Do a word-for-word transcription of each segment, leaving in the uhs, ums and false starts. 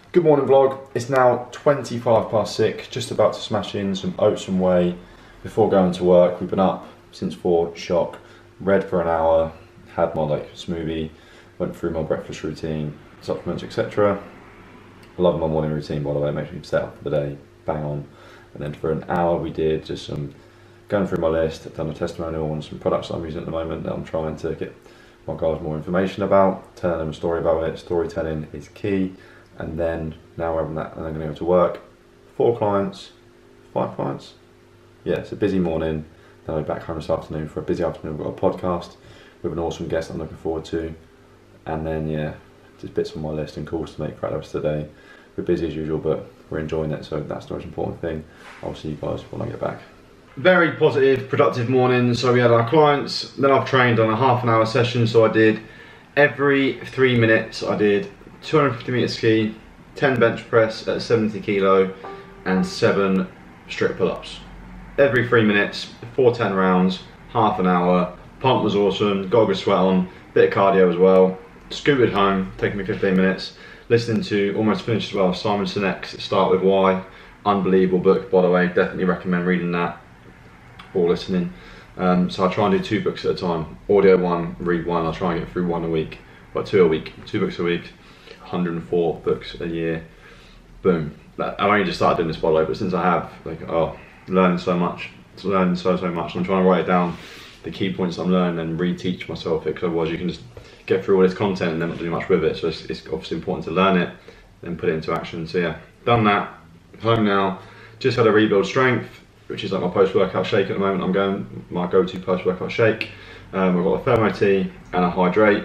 Good morning vlog. It's now twenty-five past six, just about to smash in some oats and whey before going to work. We've been up since four, shock, read for an hour, had my like smoothie, went through my breakfast routine, supplements, et cetera. I love my morning routine, by the way. It makes me set up for the day, bang on. And then for an hour we did just some going through my list. I've done a testimonial on some products that I'm using at the moment that I'm trying to get my guys more information about, telling them a story about it. Storytelling is key. And then now we're having that, and I'm going to go to work. Four clients, five clients. Yeah, it's a busy morning. Then I'll be back home this afternoon for a busy afternoon. We've got a podcast with an awesome guest I'm looking forward to. And then, yeah, just bits on my list and calls to make for the rest of the day. We're busy as usual, but we're enjoying it, so that's the most important thing. I'll see you guys when I get back. Very positive, productive morning. So we had our clients, then I've trained on a half an hour session. So I did every three minutes, I did two hundred fifty meter ski, ten bench press at seventy kilo, and seven strict pull-ups. Every three minutes, four ten rounds, half an hour. Pump was awesome, got a good sweat on, bit of cardio as well. Scooted home, taking me fifteen minutes, listening to Almost Finished as well, Simon Sinek's Start With Why. Unbelievable book, by the way, definitely recommend reading that or listening. Um, so I try and do two books at a time. Audio one, read one, I'll try and get through one a week, but two a week, two books a week. one hundred and four books a year, boom. I've only just started doing this, by the way, but since I have, like, oh, learning so much, learning so, so much. I'm trying to write down the key points I'm learning and reteach myself it, because otherwise you can just get through all this content and then not do much with it. So it's, it's obviously important to learn it, then put it into action. So yeah, done that, home now, just had a Rebuild Strength, which is like my post-workout shake at the moment. I'm going, my go-to post-workout shake. Um, I've got a Thermo Tea and a Hydrate.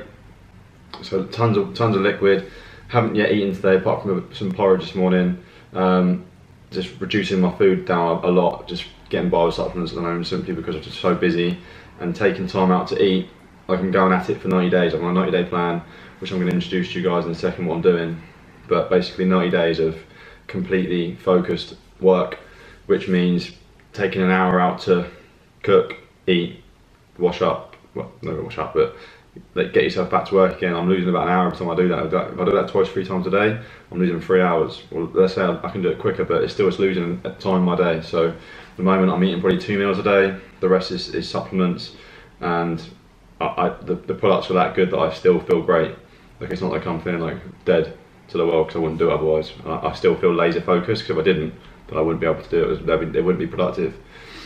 So tons of, tons of liquid. Haven't yet eaten today apart from some porridge this morning. Um, just reducing my food down a lot, just getting by with supplements at the moment simply because I'm just so busy, and taking time out to eat. Like I'm going at it for ninety days. I'm on a ninety day plan, which I'm going to introduce to you guys in a second what I'm doing. But basically ninety days of completely focused work, which means taking an hour out to cook, eat, wash up, well, not wash up, but like get yourself back to work again. I'm losing about an hour every time I do that. If I do that twice, three times a day, I'm losing three hours. Well, let's say I can do it quicker, but it's still it's losing a time in my day. So at the moment I'm eating probably two meals a day. The rest is, is supplements, and I, I, the, the products are that good that I still feel great. Like it's not like I'm feeling like dead to the world because I wouldn't do it otherwise. I, I still feel laser focused, because if I didn't, then I wouldn't be able to do it. It, would be, it wouldn't be productive.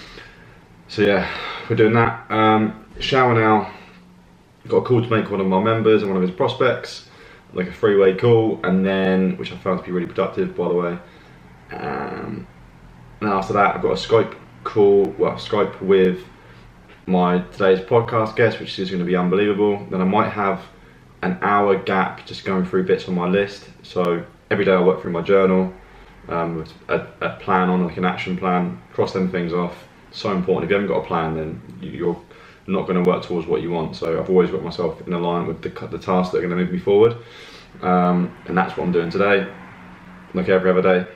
So yeah, we're doing that. Um, shower now. Got a call to make with one of my members and one of his prospects, like a three-way call, and then, which I found to be really productive, by the way. Um, and after that, I've got a Skype call, well, Skype with my today's podcast guest, which is going to be unbelievable. Then I might have an hour gap just going through bits on my list. So every day I work through my journal um, with a, a plan on, like an action plan, cross them things off. So important. If you haven't got a plan, then you're not going to work towards what you want. So I've always got myself in alignment with the, the tasks that are going to move me forward, um, and that's what I'm doing today, like every other day.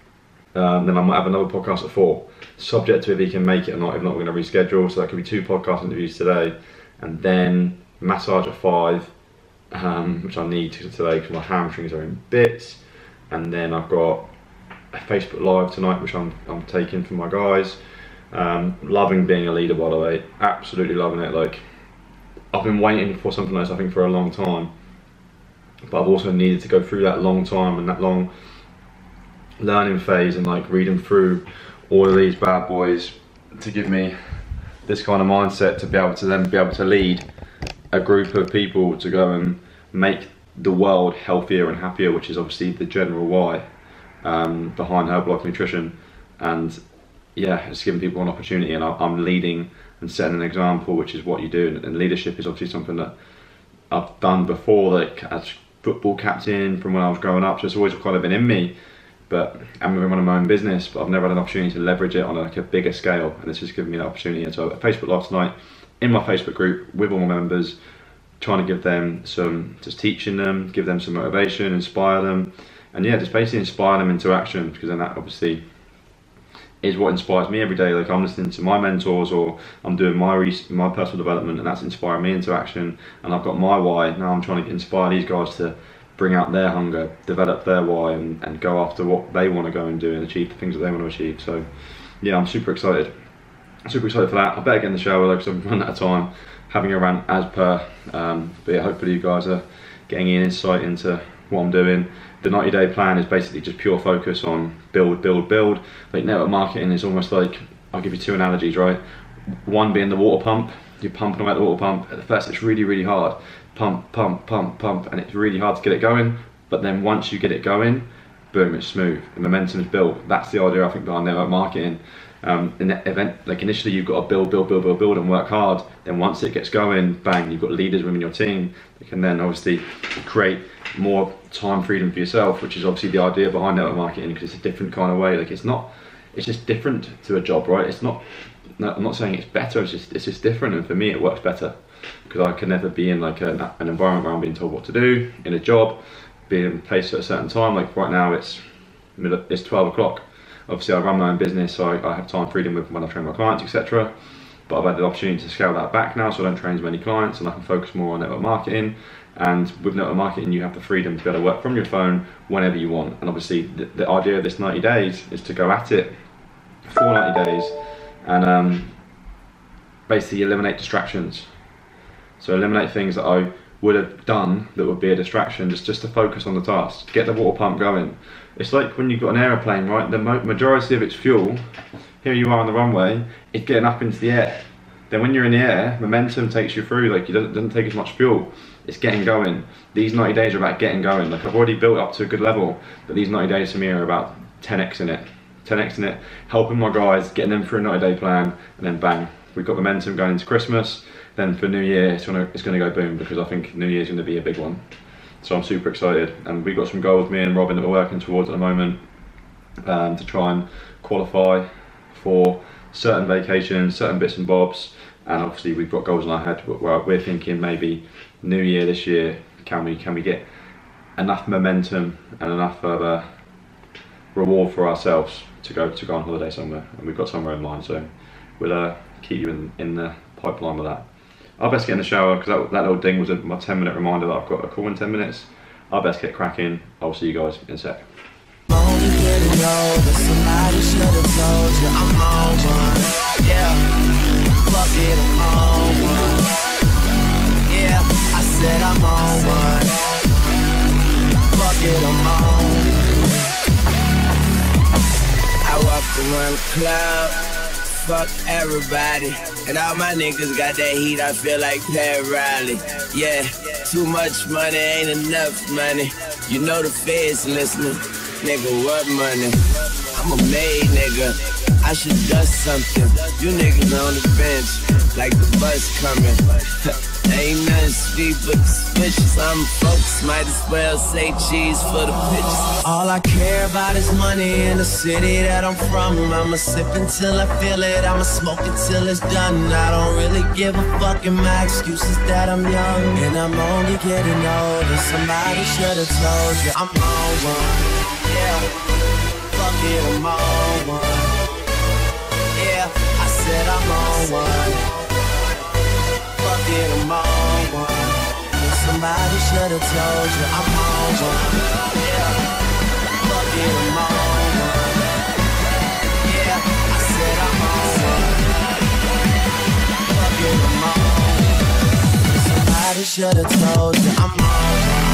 Um, then I might have another podcast at four, subject to if he can make it or not. If not, we're going to reschedule. So that could be two podcast interviews today, and then massage at five, um, which I need to today because my hamstrings are in bits. And then I've got a Facebook Live tonight, which I'm I'm taking for my guys. Um, loving being a leader, by the way, absolutely loving it. Like, I've been waiting for something like this, I think, for a long time, but I've also needed to go through that long time and that long learning phase, and like reading through all of these bad boys to give me this kind of mindset to be able to then be able to lead a group of people to go and make the world healthier and happier, which is obviously the general why um, behind Herbalife Nutrition. And yeah, it's giving people an opportunity, and I'm leading and setting an example, which is what you do. And leadership is obviously something that I've done before, like as football captain from when I was growing up, so it's always kind of been in me. But I'm running my own business, but I've never had an opportunity to leverage it on like a bigger scale, and it's just given me that opportunity. And so at Facebook Live tonight, in my Facebook group with all my members, trying to give them some, just teaching them, give them some motivation, inspire them, and yeah, just basically inspire them into action, because then that obviously is what inspires me every day. Like I'm listening to my mentors, or I'm doing my my personal development, and that's inspiring me into action. And I've got my why. Now I'm trying to inspire these guys to bring out their hunger, develop their why, and, and go after what they want to go and do and achieve the things that they want to achieve. So yeah, I'm super excited. Super excited for that. I better get in the shower though, because I'm running out of time, having a rant as per. Um, but yeah, hopefully you guys are getting an insight into what I'm doing. The ninety day plan is basically just pure focus on build, build, build. Like network marketing is almost like, I'll give you two analogies, right? One being the water pump. You're pumping away at the water pump. At first it's really, really hard. Pump, pump, pump, pump, and it's really hard to get it going. But then once you get it going, boom, it's smooth. The momentum is built. That's the idea, I think, behind network marketing. Um, in that event, like initially you've got to build, build, build, build, build and work hard. Then once it gets going, bang, you've got leaders within your team that can then obviously create more time freedom for yourself, which is obviously the idea behind network marketing, because it's a different kind of way. Like it's not, it's just different to a job, right? It's not, no, I'm not saying it's better, it's just, it's just different. And for me, it works better because I can never be in like a, an environment where I'm being told what to do in a job, being placed at a certain time. Like right now it's, it's twelve o'clock. Obviously I run my own business, so I, I have time freedom with when I train my clients, et cetera. But I've had the opportunity to scale that back now, so I don't train as many clients and I can focus more on network marketing. And with network marketing, you have the freedom to be able to work from your phone whenever you want. And obviously the, the idea of this ninety days is to go at it for ninety days and um, basically eliminate distractions. So eliminate things that I would have done that would be a distraction, just, just to focus on the task, get the water pump going. It's like when you've got an aeroplane, right? The mo majority of its fuel, here you are on the runway, it's getting up into the air. Then when you're in the air, momentum takes you through, like it doesn't, doesn't take as much fuel. It's getting going. These ninety days are about getting going. Like I've already built up to a good level, but these ninety days for me are about ten X in it. ten X in it, helping my guys, getting them through a ninety day plan, and then bang, we've got momentum going into Christmas. Then for New Year, it's gonna, it's gonna go boom, because I think New Year's gonna be a big one. So I'm super excited, and we've got some goals, me and Robin, that we're working towards at the moment, um, to try and qualify for certain vacations, certain bits and bobs, and obviously we've got goals in our head where we're thinking maybe New Year this year, can we can we get enough momentum and enough of a reward for ourselves to go to go on holiday somewhere, and we've got somewhere in mind, so we'll uh, keep you in, in the pipeline with that. I'll best get in the shower, because that, that little ding was a, my ten minute reminder that I've got a call in ten minutes. I'll best get cracking. I'll see you guys in a sec. Only getting older, somebody should have told you I'm on one. Yeah, fuck it, I'm on one. Yeah, I said I'm on one. Fuck it, I'm on. I walk around the club, fuck everybody, and all my niggas got that heat, I feel like Pat Riley. Yeah, too much money ain't enough money. You know the feds listening. Nigga, what money? I'm a made nigga. I should dust something. You niggas on the bench, like the bus coming. Ain't nothing sweet but the suspicious. I'm folks, might as well say cheese for the bitches. All I care about is money in the city that I'm from. I'ma sip until I feel it, I'ma smoke it till it's done. I don't really give a fuck, and my excuse is that I'm young, and I'm only getting older. Somebody should've told you I'm on one. Yeah, fuck it, I'm on one. Yeah, I said I'm on one. Fuck it, I'm on one. Somebody should've told you I'm on one. Yeah, fuck it, I'm on one. Yeah, I said I'm on one. Fuck it, I'm on one. Somebody should've told you I'm on one.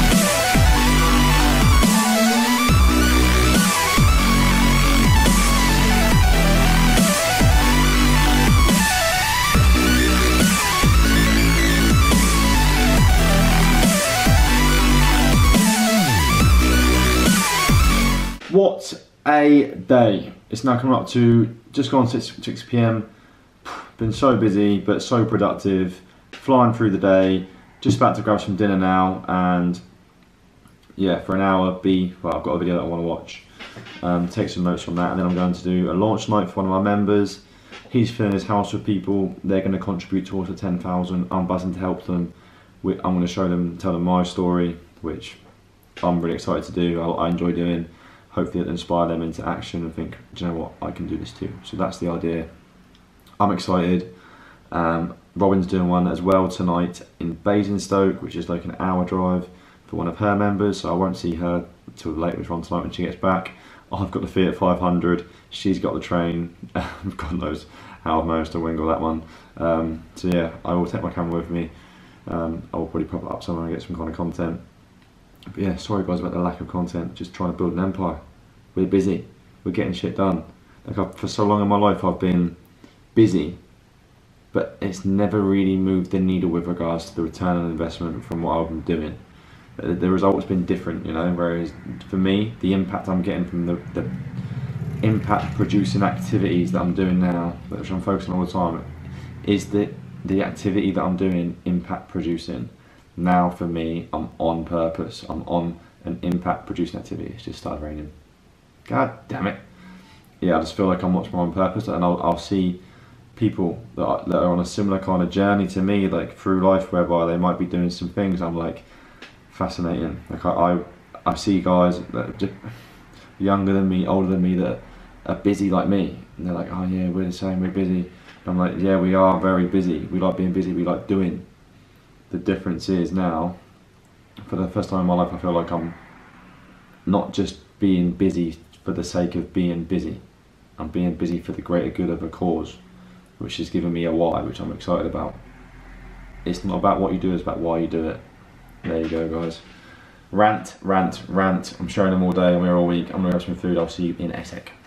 What a day. It's now coming up to just gone six p m Been so busy but so productive, flying through the day, just about to grab some dinner now, and yeah, for an hour be, well, I've got a video that I want to watch, um, take some notes from that, and then I'm going to do a launch night for one of my members. He's filling his house with people, they're going to contribute towards the ten thousand, I'm buzzing to help them. I'm going to show them, tell them my story, which I'm really excited to do, I, I enjoy doing. Hopefully it'll inspire them into action and think, do you know what, I can do this too. So that's the idea. I'm excited. Um, Robin's doing one as well tonight in Basingstoke, which is like an hour drive for one of her members, so I won't see her until later on tonight when she gets back. I've got the Fiat five hundred, she's got the train. God knows how I've managed to wingle that one. Um, so yeah, I will take my camera with me. Um, I will probably pop it up somewhere and get some kind of content. But yeah, sorry guys about the lack of content, just trying to build an empire. We're busy, we're getting shit done. Like I've, for so long in my life I've been busy, but it's never really moved the needle with regards to the return on investment from what I've been doing. The result's been different, you know, whereas for me, the impact I'm getting from the, the impact producing activities that I'm doing now, which I'm focusing on all the time, is the, the activity that I'm doing impact producing. Now for me, I'm on purpose, I'm on an impact producing activity. It's just started raining. God damn it. Yeah, I just feel like I'm much more on purpose, and I'll, I'll see people that are, that are on a similar kind of journey to me, like through life, whereby they might be doing some things I'm like, fascinating. Like I, I, I see guys that are just younger than me, older than me, that are busy like me, and they're like, oh yeah, we're the same, we're busy. And I'm like, yeah, we are very busy. We like being busy, we like doing. The difference is now, for the first time in my life, I feel like I'm not just being busy for the sake of being busy. I'm being busy for the greater good of a cause, which has given me a why, which I'm excited about. It's not about what you do, it's about why you do it. There you go, guys. Rant, rant, rant. I'm showing them all day and we're all week. I'm gonna have some food. I'll see you in a sec.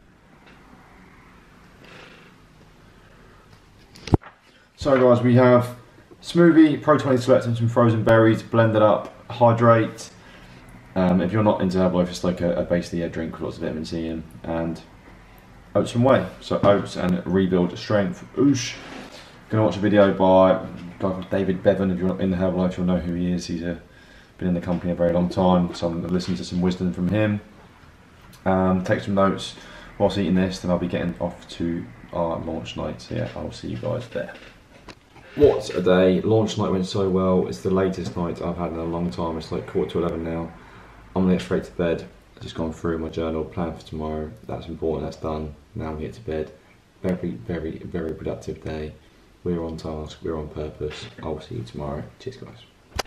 So guys, we have smoothie, Pro twenty Select and some frozen berries blended up. Hydrate. Um, if you're not into Herbalife, it's like a, a basically a drink with lots of vitamin C in. And oats and whey. So oats and rebuild strength. Oosh. Gonna watch a video by a guy called David Bevan. If you're not in the Herbalife, you'll know who he is. He's a, been in the company a very long time, so I'm going to listen to some wisdom from him. Um, take some notes whilst eating this, then I'll be getting off to our launch night. So yeah, I'll see you guys there. What a day. Launch night went so well. It's the latest night I've had in a long time. It's like quarter to eleven now. I'm going to get straight to bed. I've just gone through my journal, plan for tomorrow. That's important, that's done. Now I'm get to bed. Very, very, very productive day. We're on task, we're on purpose. I'll see you tomorrow. Cheers guys.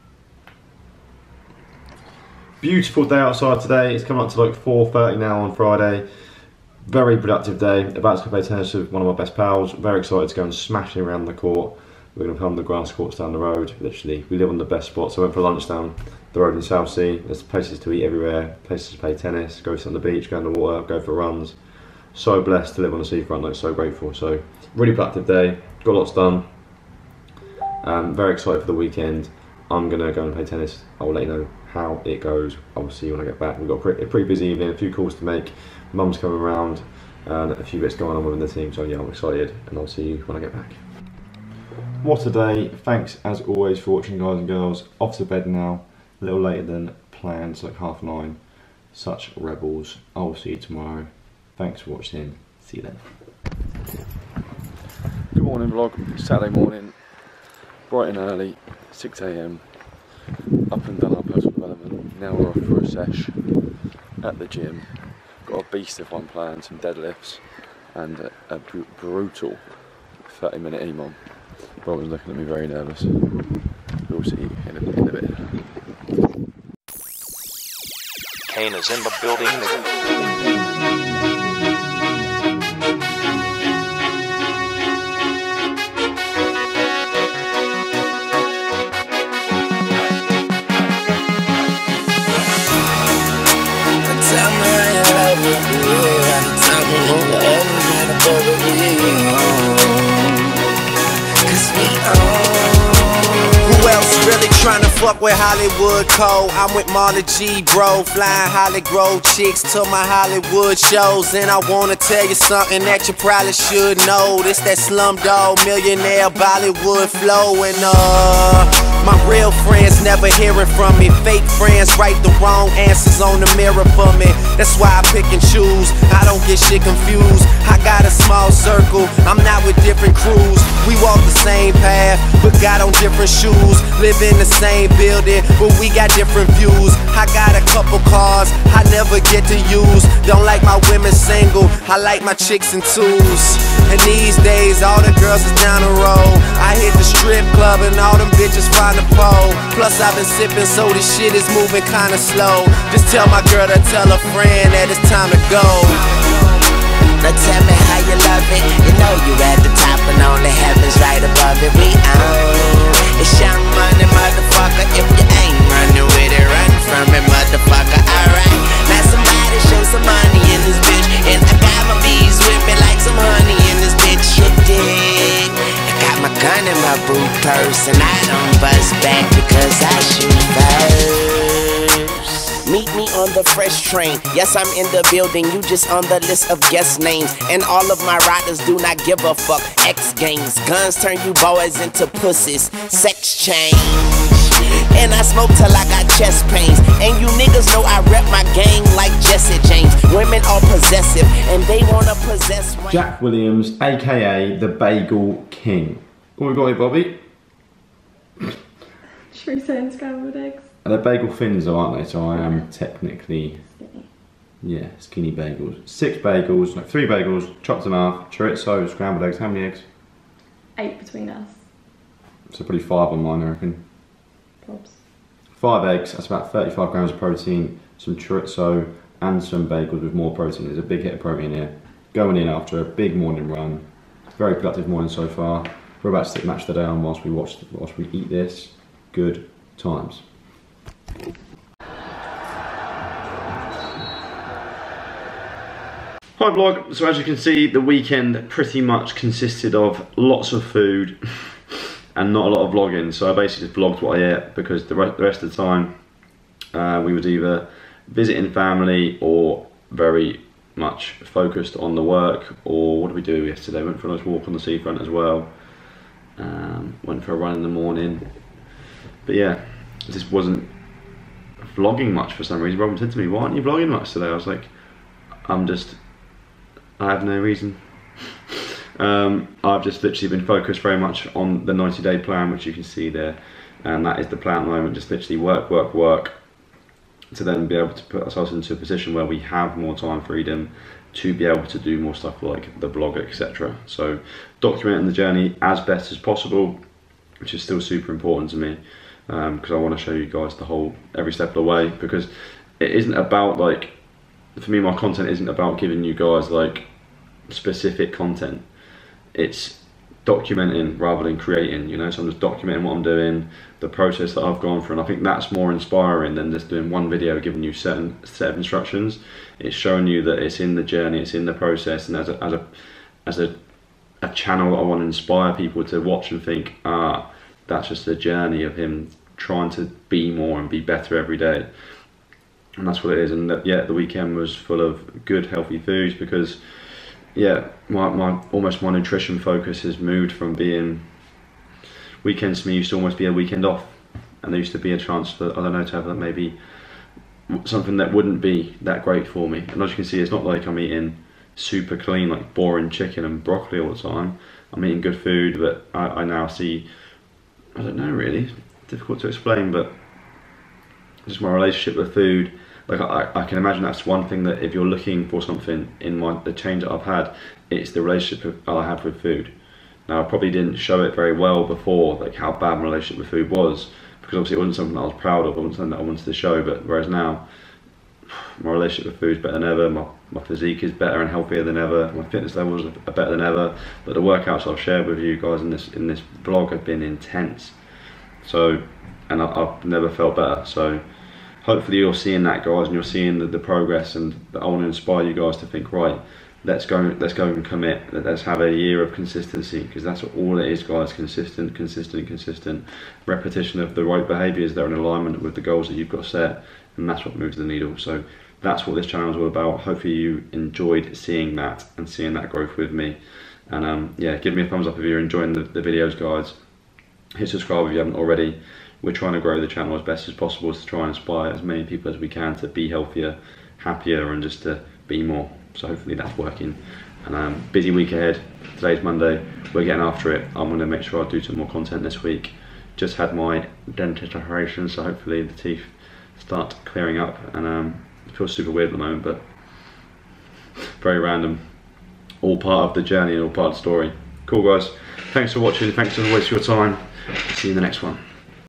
Beautiful day outside today. It's coming up to like four thirty now on Friday. Very productive day. About to go play tennis with one of my best pals. Very excited to go and smash it around the court. We're going to film the grass courts down the road. Literally, we live on the best spot. So I went for lunch down the road in Southsea. There's places to eat everywhere. Places to play tennis, go sit on the beach, go in the water, go for runs. So blessed to live on the seafront, like so grateful. So really productive day. Got lots done. Um, very excited for the weekend. I'm gonna go and play tennis. I will let you know how it goes. I will see you when I get back. We've got a pretty, a pretty busy evening, a few calls to make. Mum's coming around, and a few bits going on within the team. So yeah, I'm excited, and I'll see you when I get back. What a day! Thanks as always for watching, guys and girls. Off to bed now. A little later than planned, it's like half nine. Such rebels. I will see you tomorrow. Thanks for watching. See you then. Good morning vlog, Saturday morning, bright and early, six A M, up and done our personal development. Now we're off for a sesh at the gym. Got a beast of one planned, some deadlifts and a, a br brutal thirty minute E M O M. Rob was looking at me very nervous. We'll see you in a, in a bit. Kane is in the building. Trying to fuck with Hollywood Code. I'm with Marla G, bro. Flying Holly Grove chicks to my Hollywood shows. And I wanna tell you something that you probably should know. This that Slumdog Millionaire Bollywood flow. And uh, my real friends never hearing from me. Fake friends write the wrong answers on the mirror for me. That's why I pick and choose. I don't get shit confused. I got a small circle. I'm not with different crews. We walk the same path, but got on different shoes. Live in the same building, but we got different views. I got a couple cars I never get to use. Don't like my women single, I like my chicks in twos. And these days all the girls is down the road. I hit the strip club and all them bitches find the pole. Plus I've been sipping, so this shit is moving kinda slow. Just tell my girl to tell a friend that it's time to go. Now tell me how you love it. You know you at the top and only heaven's right above it. We own it's young money, motherfucker. If you ain't running with it, run from it, motherfucker. Alright, now somebody show some money in this bitch, and I got my bees with me like some honey in this bitch. You dig? I got my gun in my boot purse, and I don't bust back because I shoot first. Meet me on the fresh train. Yes, I'm in the building, you just on the list of guest names. And all of my riders do not give a fuck. X games, guns turn you boys into pussies. Sex change. And I smoke till I got chest pains. And you niggas know I rep my gang like Jesse James. Women are possessive, and they wanna possess. Jack Williams, aka the Bagel King. What we got here, Bobby? Chorizo and scrambled eggs. They're bagel fins though, aren't they? So I am technically, Skinny. yeah, skinny bagels. Six bagels, like three bagels, chopped in half, chorizo, scrambled eggs. How many eggs? Eight between us. So probably five on mine, I reckon. Probs. Five eggs, that's about thirty-five grams of protein, some chorizo and some bagels with more protein. There's a big hit of protein here. Going in after a big morning run. Very productive morning so far. We're about to stick match the day on whilst we watch, whilst we eat this. Good times. Hi vlog, so as you can see the weekend pretty much consisted of lots of food and not a lot of vlogging, so I basically just vlogged what I ate because the rest of the time uh, we was either visiting family or very much focused on the work. Or what did we do yesterday? Went for a nice walk on the seafront as well, um, went for a run in the morning, but yeah, it just wasn't vlogging much for some reason. Robin said to me, why aren't you vlogging much today? I was like, I'm just, I have no reason. um, I've just literally been focused very much on the ninety day plan, which you can see there, and that is the plan at the moment. Just literally work, work, work, to then be able to put ourselves into a position where we have more time freedom to be able to do more stuff like the blog, et cetera. So documenting the journey as best as possible, which is still super important to me. Because um, I want to show you guys the whole, every step of the way, because it isn't about like, for me my content isn't about giving you guys like specific content, it's documenting rather than creating, you know. So I'm just documenting what I'm doing, the process that I've gone through, and I think that's more inspiring than just doing one video giving you certain set of instructions. It's showing you that it's in the journey, it's in the process, and as a, as a, as a, a channel I want to inspire people to watch and think, ah, that's just the journey of him trying to be more and be better every day. And that's what it is. And that, yeah, the weekend was full of good, healthy foods because, yeah, my, my almost my nutrition focus has moved from being, weekends to me used to almost be a weekend off. And there used to be a chance for, I don't know, to have that maybe something that wouldn't be that great for me. And as you can see, it's not like I'm eating super clean, like boring chicken and broccoli all the time. I'm eating good food, but I, I now see, I don't know really, difficult to explain, but just my relationship with food. Like I, I can imagine that's one thing that if you're looking for something in my the change that I've had, it's the relationship I have with food. Now I probably didn't show it very well before, like how bad my relationship with food was, because obviously it wasn't something that I was proud of, it wasn't something that I wanted to show. But whereas now, my relationship with food is better than ever, my, my physique is better and healthier than ever, my fitness levels are better than ever. But the workouts I've shared with you guys in this in this vlog have been intense. So, and I, I've never felt better. So hopefully you're seeing that, guys, and you're seeing the, the progress, and I want to inspire you guys to think, right, let's go let's go and commit, let's have a year of consistency, because that's all it is, guys. Consistent, consistent, consistent repetition of the right behaviours that are in alignment with the goals that you've got set, and that's what moves the needle. So that's what this channel is all about. Hopefully you enjoyed seeing that and seeing that growth with me. And um, yeah, give me a thumbs up if you're enjoying the, the videos, guys. Hit subscribe if you haven't already. We're trying to grow the channel as best as possible to try and inspire as many people as we can to be healthier, happier, and just to be more. So hopefully that's working. And um, busy week ahead. Today's Monday. We're getting after it. I'm going to make sure I do some more content this week. Just had my dentist operation, so hopefully the teeth start clearing up. And um, it feels super weird at the moment, but very random. All part of the journey and all part of the story. Cool, guys. Thanks for watching. Thanks as always for your time. See you in the next one.